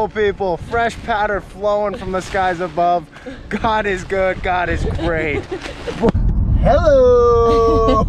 beautiful, people. Fresh powder flowing from the skies above. God is good. God is great. Hello.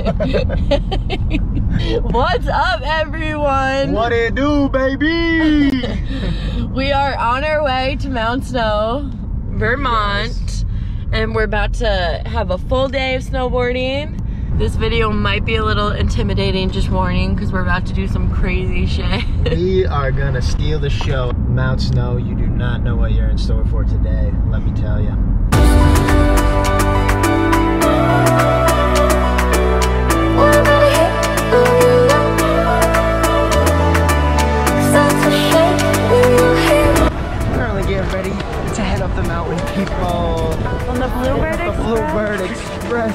What's up, everyone? What it do, baby? We are on our way to Mount Snow, Vermont, yes. And we're about to have a full day of snowboarding. This video might be a little intimidating, just warning, because we're about to do some crazy shit. We are gonna steal the show. Mount Snow, you do not know what you're in store for today, let me tell you. Currently getting ready to head up the mountain, people. On the Bluebird Express? The Bluebird Express.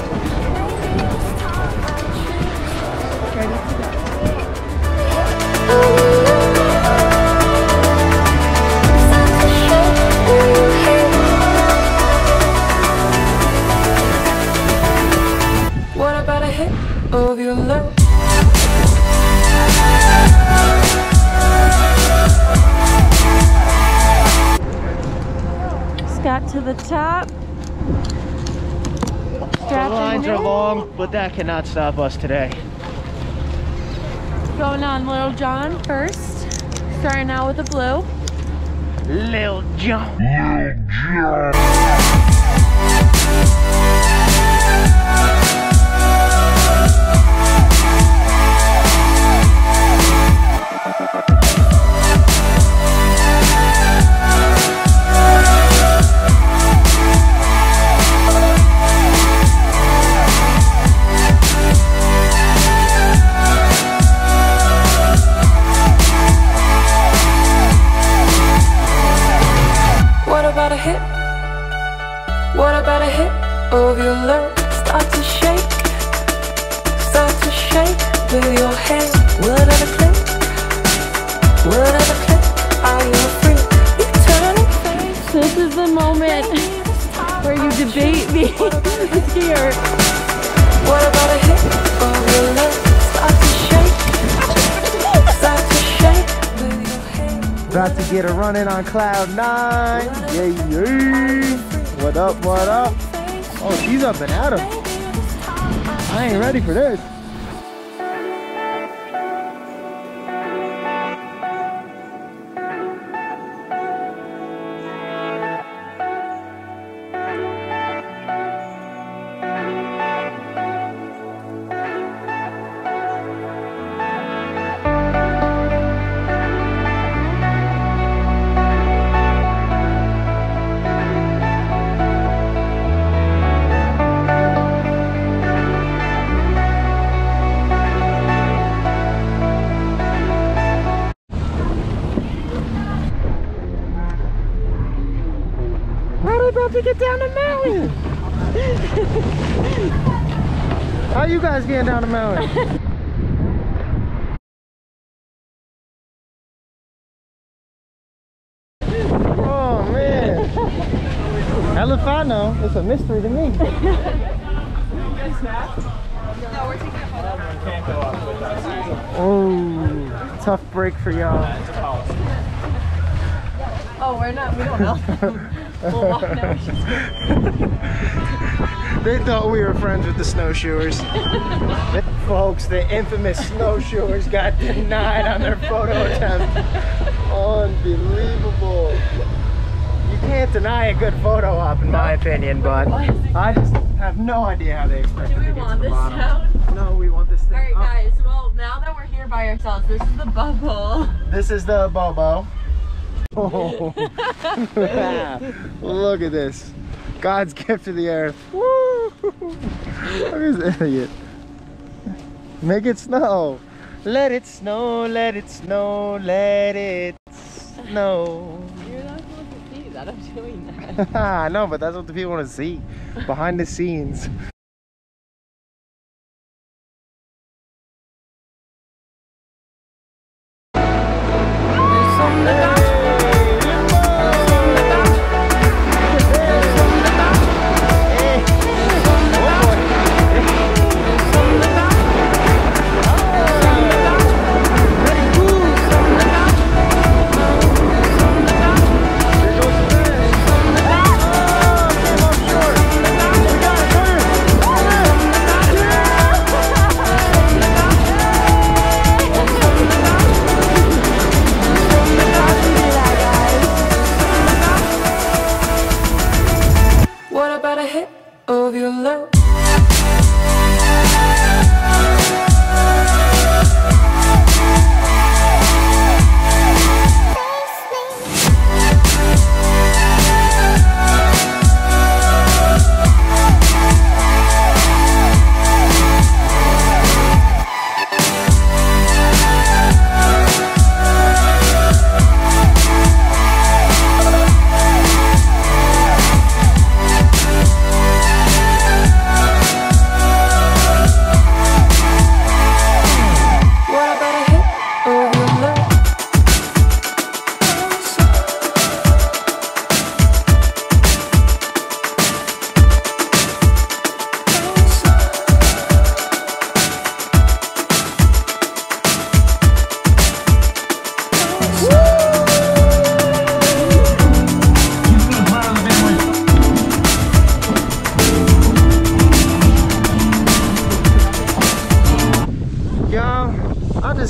What about a hit of your love? Just got to the top. The lines are long, but that cannot stop us today. Going on Little John first. Starting out with the blue. Lil Jon. What about a hit of your love? Start to shake with your hand. Whatever click, are you free? Eternal face. This is the moment where you debate me here. What about a hit of your love? Start to shake with your hand. About to get a running on cloud 9. Yeah. What up, what up? Oh, she's up and at 'em. I ain't ready for this. About to get down the mountain. How you guys getting down the mountain? Oh man. Hell if I know. It's a mystery to me. Oh, tough break for y'all. Oh, we don't know. We'll walk now. They thought we were friends with the snowshoers. Folks, the infamous snowshoers got denied on their photo attempt. Unbelievable. You can't deny a good photo op in my opinion, but I just have no idea how they expected to get to the bottom. Do we want this sound? No, we want this thing. Alright guys, well now that we're here by ourselves, this is the bubble. This is the Bobo. Oh, look at this. God's gift to the earth. Woo! Look at this idiot. Make it snow. Let it snow, let it snow, let it snow. You're not supposed to see that I'm doing that. I know, but that's what the people want to see. Behind the scenes.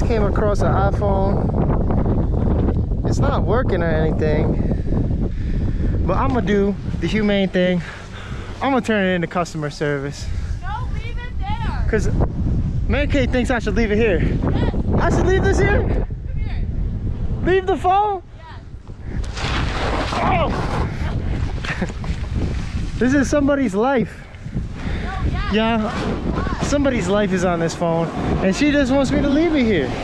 just came across an iPhone. It's not working or anything, but I'm gonna do the humane thing. I'm gonna turn it into customer service. No, leave it there. Cause Mary Kate thinks I should leave it here. Yes. I should leave this here? Come here. Leave the phone? Yes. Oh! This is somebody's life. No, yes. Yeah, somebody's life is on this phone, and she just wants me to leave it here.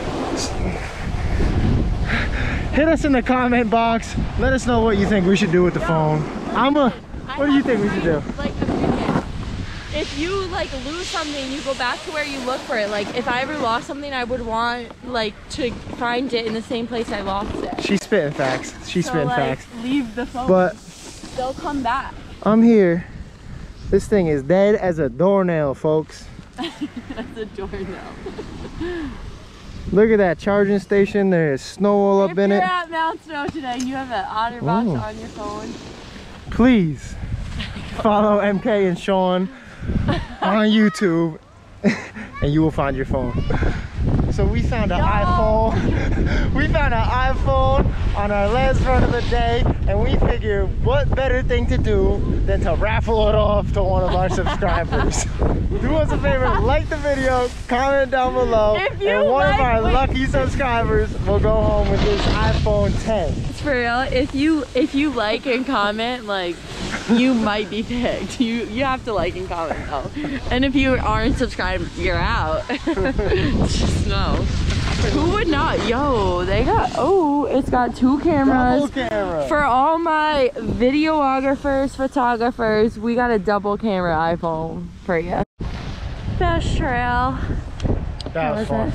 Hit us in the comment box. Let us know what you think we should do with the phone. What do you think we should do? Like, opinion. If you like lose something, you go back to where you look for it. Like, if I ever lost something, I would want like to find it in the same place I lost it. She's spitting facts. She's spitting facts. Leave the phone. But they'll come back. I'm here. This thing is dead as a doornail, folks. That's a doornail. Look at that charging station. There's snow all up in it. If you're at Mount Snow today and you have an OtterBox Ooh. on your phone, Please follow MK and Sean on YouTube and you will find your phone. So we found an iPhone. We found an iPhone on our last run of the day, and we figured what better thing to do than to raffle it off to one of our subscribers. Do us a favor, like the video, comment down below, If you and one of like our what- lucky subscribers will go home with this iPhone 10. it's for real. If you like and comment, like, you might be picked. You have to like and comment though. And if you aren't subscribed, you're out. Just know. Who would not? Yo, they got, oh, it's got 2 cameras. Double camera. For all my videographers, photographers, we got a double camera iPhone for you. Best trail. That was fun.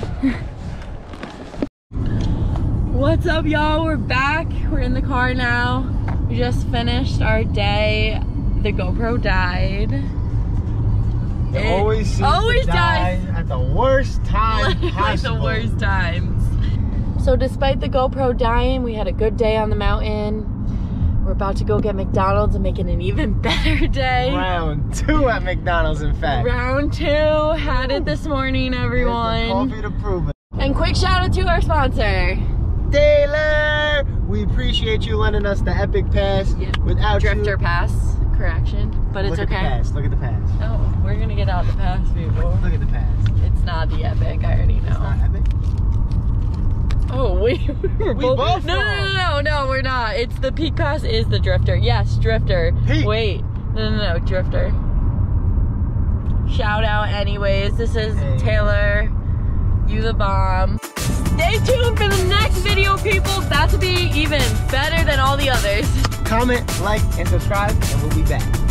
What's up, y'all? We're back. We're in the car now. We just finished our day. The GoPro died. It always seems always to die dies. at the worst time Like possible. the worst times. So despite the GoPro dying, we had a good day on the mountain. We're about to go get McDonald's and make it an even better day. Round 2 at McDonald's, in fact. Round 2, had it this morning, There's the everyone. coffee to prove it. And quick shout out to our sponsor. Taylor! We appreciate you lending us the Epic Pass. Yep. Without Drifter you, Pass, correction. But it's look okay. At the pass. Look at the pass. No, we're gonna get out the pass, people. Look at the pass. It's not the Epic, I already know. It's not Epic? Oh, we were We both. both No, wrong. no, we're not. It's the Peak Pass is the Drifter. Yes, Drifter. Peak. Wait, no, Drifter. Shout out, anyways. This is Hey. Taylor. You the bomb. Stay tuned for the next video, people. About to be even better than all the others. Comment, like, and subscribe, and we'll be back.